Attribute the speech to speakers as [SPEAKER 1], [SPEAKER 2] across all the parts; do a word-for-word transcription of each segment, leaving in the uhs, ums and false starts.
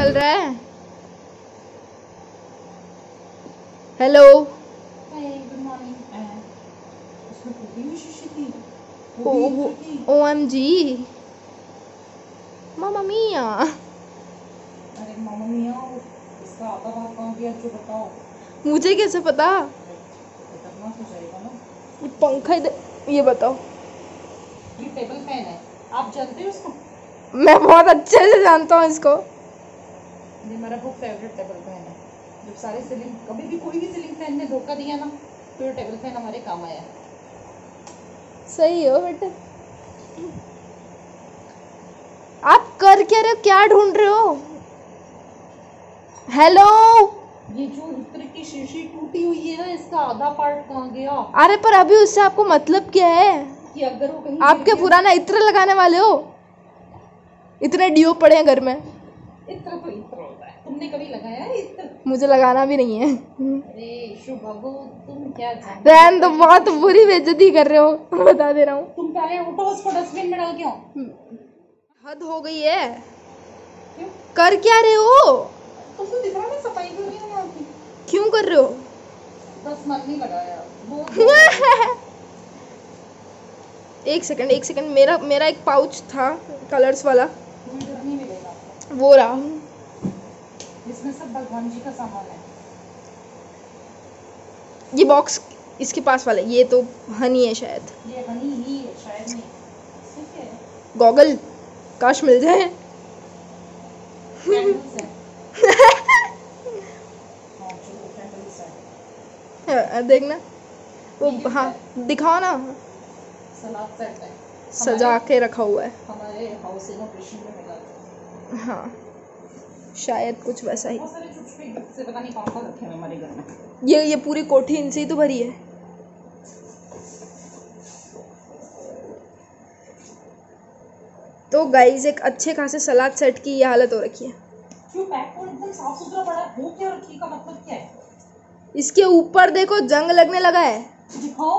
[SPEAKER 1] चल रहा है? Hello. O M G, mamma mia.
[SPEAKER 2] अरे मामा मिया, इसका आधा भाग कहाँ गया जो बताओ।
[SPEAKER 1] मुझे कैसे पता?
[SPEAKER 2] करना तो चाहिए ना।
[SPEAKER 1] पंखा इधर, ये बताओ।
[SPEAKER 2] ये टेबल फैन है, आप जानते हो इसको?
[SPEAKER 1] मैं बहुत अच्छे से जानता हूँ इसको।
[SPEAKER 2] ये मेरा बहुत फेवरेट टेबल फैन है। जब सारे सीलिंग, कभी भी कोई भी सीलिंग फैन ने धोखा दिया ना, तो ये टेबल फैन हमारे काम आया।
[SPEAKER 1] सही हो बेटे। आप कर क्या रहे हो? क्या ढूंढ रहे हो? हेलो।
[SPEAKER 2] ये जो इत्र की शीशी टूटी हुई है ना, इसका आधा पार्ट कहाँ गया?
[SPEAKER 1] अरे पर अभी उससे आपको मतलब क्या है?
[SPEAKER 2] कि अगर वो कहीं
[SPEAKER 1] आप क्या पुराना इत्र लगाने वाले हो? इतने डियो पड़े हैं घर में।
[SPEAKER 2] इत्र तो इत्र होता है, तुमने कभी लगाया है इत्र?
[SPEAKER 1] मुझे लगाना भी नहीं है।
[SPEAKER 2] अरे शुभगो, तुम क्या जानते हो?
[SPEAKER 1] रहन तो बहुत बुरी बेइज्जती कर रहे हो, बता दे रहा हूँ।
[SPEAKER 2] तुम पहले उठो, उसको डस्टबिन में डाल के आओ।
[SPEAKER 1] हद हो गई है।
[SPEAKER 2] क्यों?
[SPEAKER 1] कर क्या रहे हो?
[SPEAKER 2] तुमको दिख रहा है सफाई क्यों नहीं हो रही आपकी?
[SPEAKER 1] क्यों कर रहे हो?
[SPEAKER 2] बस मन नहीं लगाया वो।
[SPEAKER 1] एक सेकंड एक सेकंड, मेरा मेरा एक पाउच था कलर्स वाला,
[SPEAKER 2] इधर नहीं मिलेगा आपको।
[SPEAKER 1] वो रहा।
[SPEAKER 2] इसमें सब भगवान जी का सामान है।
[SPEAKER 1] ये बॉक्स इसके पास वाला, ये तो हनी है शायद।
[SPEAKER 2] ये हनी ही है शायद, नहीं ठीक है।
[SPEAKER 1] गॉगल काश मिल जाए।
[SPEAKER 2] कैंडल्स है। हाँ चलो कैंडल्स है।
[SPEAKER 1] देखना वो, हाँ दिखाओ ना।
[SPEAKER 2] सलाद सेट है,
[SPEAKER 1] सजा के रखा हुआ है।
[SPEAKER 2] हमारे हाउस इनोग्रेशन में मिला था।
[SPEAKER 1] हाँ शायद कुछ वैसा ही।
[SPEAKER 2] बहुत सारे छोटे से पता नहीं कौन कौन रखे हैं हमारे घर में।
[SPEAKER 1] ये ये पूरी कोठी इनसे ही तो भरी है। तो गाइस एक अच्छे खासे सलाद सेट की ये हालत हो रखी है।
[SPEAKER 2] क्यों पैक को एकदम साफ सुथरा पड़ा है, वो क्या रखी का मतलब क्या है?
[SPEAKER 1] इसके ऊपर देखो जंग लगने लगा है।
[SPEAKER 2] दिखाओ।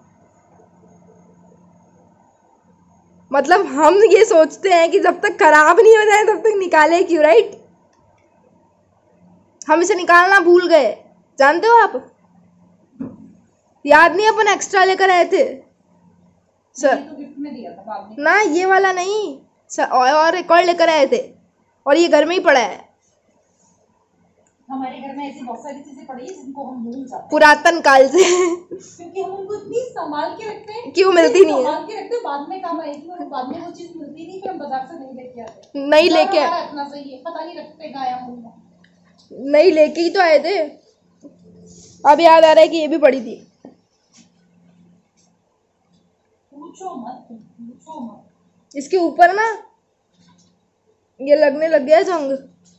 [SPEAKER 1] मतलब हम ये सोचते हैं कि जब तक खराब नहीं हो जाए तब तक निकाले क्यों, राइट? हम इसे निकालना भूल गए, जानते हो आप? याद नहीं अपन एक्स्ट्रा लेकर आए थे सर?
[SPEAKER 2] ये तो गिफ्ट में दिया था बाद में।
[SPEAKER 1] ना ये वाला नहीं सर, और एक और लेकर आए थे और ये घर में ही पड़ा है।
[SPEAKER 2] हमारे घर में ऐसी बहुत सारी चीजें पड़ी है जिनको हम भूल जाते हैं
[SPEAKER 1] पुरातन काल से।
[SPEAKER 2] क्योंकि हम उनको इतनी संभाल के रखते हैं।
[SPEAKER 1] क्यों मिलती नहीं है?
[SPEAKER 2] संभाल के रखते हैं, बाद में काम आएगी और बाद में वो चीज मिलती नहीं, फिर हम बाजार से नहीं लेके आते।
[SPEAKER 1] नहीं लेके
[SPEAKER 2] इतना सही है, पता नहीं रखते गाया होंगे।
[SPEAKER 1] नहीं लेके ही तो आए थे। अब याद आ रहा है कि ये भी पड़ी थी।
[SPEAKER 2] पूछो मत पूछो मत।
[SPEAKER 1] इसके ऊपर ना ये लगने लग गया जंग।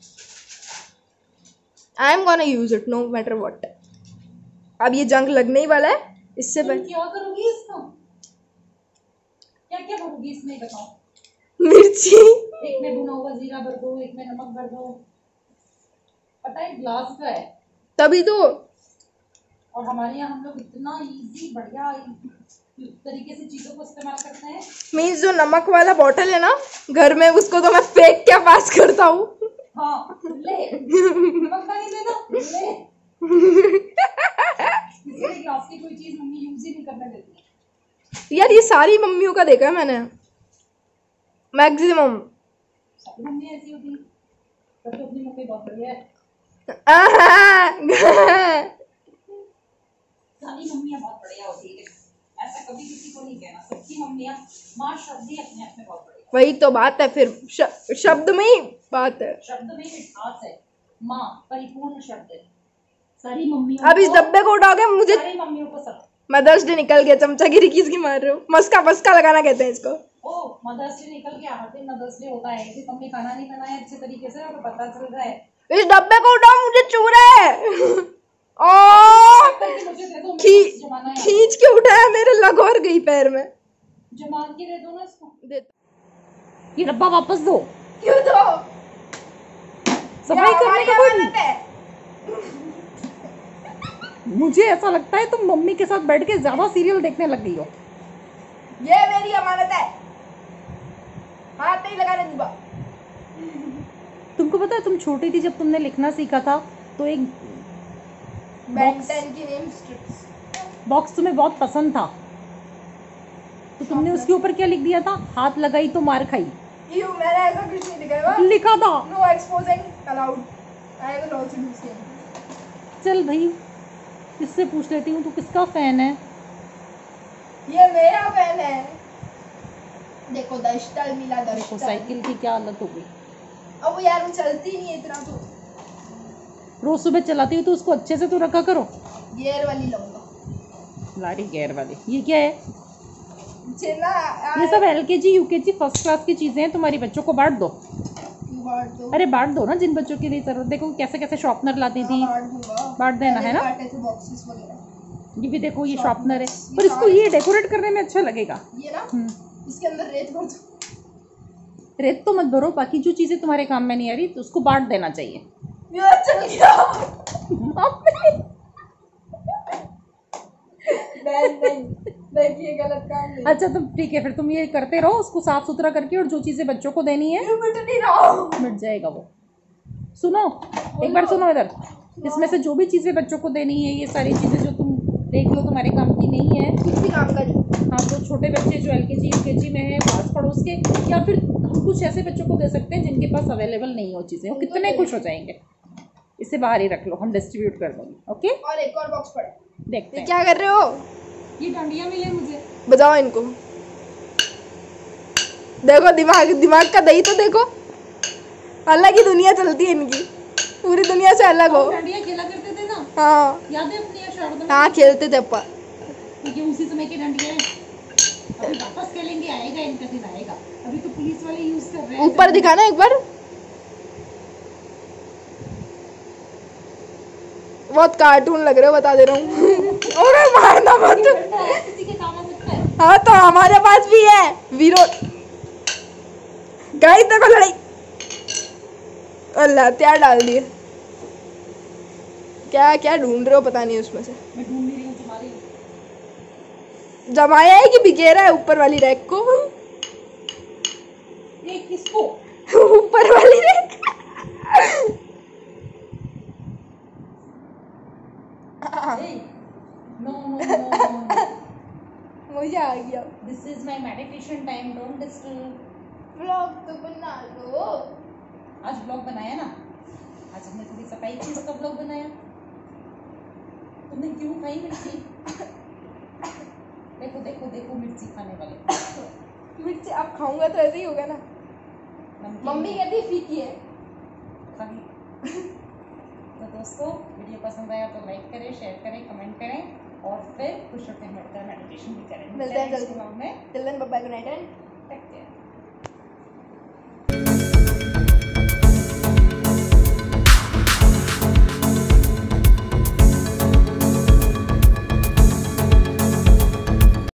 [SPEAKER 1] I am gonna use it no matter what. अब ये जंग लगने ही वाला है। इससे
[SPEAKER 2] तुम क्या करोगी इसका? क्या क्या भरोगी इसमें बताओ?
[SPEAKER 1] मिर्ची।
[SPEAKER 2] एक में भुना हुआ जीरा भर दो, एक में नमक भर दो। पता है ग्लास का है
[SPEAKER 1] तभी तो।
[SPEAKER 2] और हमारे यहाँ हम लोग इतना इजी बढ़िया तरीके से चीजों को इस्तेमाल करते हैं।
[SPEAKER 1] मीन्स जो नमक वाला बॉटल है ना घर में, उसको तो मैं फेंक क्या पास करता हूँ।
[SPEAKER 2] हाँ ले नमक पानी दे दो ले। इसलिए ग्लास की कोई चीज मम्मी यूज ही नहीं करने देती।
[SPEAKER 1] यार ये सारी मम्मियों का देखा है मैंने, मैक्सिमम।
[SPEAKER 2] सारी मम्मी ऐसी होती है, तब तो अपनी मम्मी बहुत बढ़िया है। सारी मम्मियाँ बहुत बढ़िया होती है, ऐसा कभी किसी को नहीं कहना। सबकी मम्मियाँ माँ शब्द ही अपने आप में बहुत बढ़िया।
[SPEAKER 1] वही तो बात है फिर, श, शब्द में ही बात है।
[SPEAKER 2] शब्द में मिठास है, माँ परिपूर्ण शब्द है। सारी मम्मियों
[SPEAKER 1] अब इस डब्बे को उठाओगे मुझे।
[SPEAKER 2] सारी मम्मियों को सब
[SPEAKER 1] मदर्स डे निकल गया, चमचागिरी किसकी मार रहे हो? मस्का मस्का लगाना कहते हैं इसको।
[SPEAKER 2] ओ मदर्स डे निकल गया, हर दिन मदर्स डे होता है कि तुमने खाना नहीं बनाया अच्छे तरीके से और पता चल रहा है।
[SPEAKER 1] इस डब्बे को उठाओ, मुझे चू रहा है। ओ खींच के उठाया, मेरे लग और गई पैर में।
[SPEAKER 2] जमा के दे दो ना इसको।
[SPEAKER 1] दे
[SPEAKER 2] ये डब्बा वापस दो।
[SPEAKER 1] क्यों दो?
[SPEAKER 2] सफाई करने का कोई। मुझे ऐसा लगता है तुम मम्मी के साथ बैठ के ज्यादा सीरियल देखने लग गई हो।
[SPEAKER 1] ये मेरी अमानत है, हाथ नहीं लगाने दूंगा।
[SPEAKER 2] तुमको पता है तुम छोटी थी जब तुमने लिखना सीखा था तो एक
[SPEAKER 1] बेन टेन की नेम स्ट्रिप्स
[SPEAKER 2] बॉक्स तुम्हें बहुत पसंद था, तो तुमने उसके ऊपर क्या लिख दिया था? हाथ लगाई तो मार खाई।
[SPEAKER 1] यू मैंने ऐसा कुछ नहीं लिखा है।
[SPEAKER 2] लिखा था
[SPEAKER 1] no exposing allowed. I will also do same.
[SPEAKER 2] चल भाई किससे पूछ लेती हूँ, तू किसका फैन है?
[SPEAKER 1] ये मेरा फैन है। देखो दस्टल मिला
[SPEAKER 2] देखो
[SPEAKER 1] दस्टल।
[SPEAKER 2] साइकिल की क्या हालत हो गई।
[SPEAKER 1] अब यार वो चलती नहीं है इतना, तो
[SPEAKER 2] रोज सुबह चलाती हूँ तो उसको अच्छे से तो रखा करो।
[SPEAKER 1] गियर वाली लूंगा।
[SPEAKER 2] लारी गियर वाली। ये क्या है?
[SPEAKER 1] चेना
[SPEAKER 2] ये सब एलकेजी यूकेजी फर्स्ट क्लास की चीजें हैं, तुम्हारी बच्चों को बांट दो।
[SPEAKER 1] बांट दो।
[SPEAKER 2] अरे बांट दो ना जिन बच्चों के लिए जरूरत। देखो कैसे कैसे शॉर्पनर लाती थी,
[SPEAKER 1] बांट दूंगा।
[SPEAKER 2] बांट देना है ना।
[SPEAKER 1] बांटे थे बॉक्सेस वगैरह।
[SPEAKER 2] ये भी देखो ये शॉर्पनर है, पर इसको ये डेकोरेट करने में अच्छा लगेगा।
[SPEAKER 1] ये ना इसके अंदर रेत भर दो।
[SPEAKER 2] रेत तो मत भरो, बाकी जो चीजें तुम्हारे काम में नहीं आ रही तो उसको बांट देना चाहिए।
[SPEAKER 1] ये चल गया। नहीं नहीं देखिए गलत काम नहीं।
[SPEAKER 2] अच्छा तो ठीक है, फिर तुम ये करते रहो उसको साफ सुथरा करके, और जो चीजें बच्चों को देनी है
[SPEAKER 1] मिट नहीं रहा।
[SPEAKER 2] मिट जाएगा वो। सुनो एक बार सुनो इधर, इसमें से जो भी चीजें बच्चों को देनी है, ये सारी चीजें जो तुम देख लो तुम्हारे काम की नहीं है,
[SPEAKER 1] कुछ भी काम करी।
[SPEAKER 2] हाँ तो छोटे बच्चे जो एलकेजी यूकेजी में है पास पड़ोस के, या फिर हम कुछ ऐसे बच्चों को दे सकते हैं जिनके पास अवेलेबल नहीं हो चीजें, वो कितने खुश हो जाएंगे। इसे बाहर ही रख लो, हम डिस्ट्रीब्यूट कर देंगे। ओके
[SPEAKER 1] और एक और बॉक्स पड़ा।
[SPEAKER 2] देखते हैं
[SPEAKER 1] क्या कर रहे हो?
[SPEAKER 2] ये डांडिया मिले मुझे।
[SPEAKER 1] बजाओ इनको। देखो दिमाग दिमाग का दही तो देखो, अलग ही दुनिया चलती है इनकी, पूरी दुनिया से अलग हो।
[SPEAKER 2] डांडिया खेला करते थे ना।
[SPEAKER 1] हाँ
[SPEAKER 2] याद है अपनी शारदा में?
[SPEAKER 1] हाँ खेलते थे अपन।
[SPEAKER 2] क्योंकि उसी समय की डांडिया है। अभी वापस खेलेंगे, आएगा इनका दिन आएगा। अभी तो पुलिस वाले यूज कर रहे हैं।
[SPEAKER 1] ऊपर दिखाना एक बार। बहुत कार्टून लग रहे हो, बता दे रहा हूँ। अरे मारना मत।
[SPEAKER 2] किसी के काम आ सकता है।
[SPEAKER 1] हाँ तो हमारे पास भी है वीरो। गाइस देखो लड़ाई। अल्लाह त्यार डाल दिए। क्या क्या ढूंढ रहे हो पता नहीं उसमें से।
[SPEAKER 2] मैं ढूंढ नहीं रही हूँ तुम्हारी।
[SPEAKER 1] जमाया है कि बिखेरा है ऊपर वाली रैक को?
[SPEAKER 2] ये किसको?
[SPEAKER 1] ऊपर वाली रैक।
[SPEAKER 2] नो नो नो
[SPEAKER 1] मुझे आ गया।
[SPEAKER 2] This is my meditation time, don't disturb.
[SPEAKER 1] Vlog तो बना लो।
[SPEAKER 2] आज ब्लॉग बनाया ना, आज हमने थोड़ी सफाई की, इसका ब्लॉग बनाया। तुमने क्यों खाई मिर्ची? देखो देखो देखो मिर्ची खाने वाले।
[SPEAKER 1] मिर्ची अब खाऊंगा तो ऐसे ही होगा ना। मम्मी कहती है फीकी है।
[SPEAKER 2] खाली। तो दोस्तों वीडियो पसंद आया तो लाइक करें, शेयर करें, कमेंट करें, और फिर खुश होकर मेडिटेशन भी करें।
[SPEAKER 1] मिलते हैं जल्दी
[SPEAKER 2] ब्लॉग में।
[SPEAKER 1] Till then bye bye, good night and
[SPEAKER 2] take care.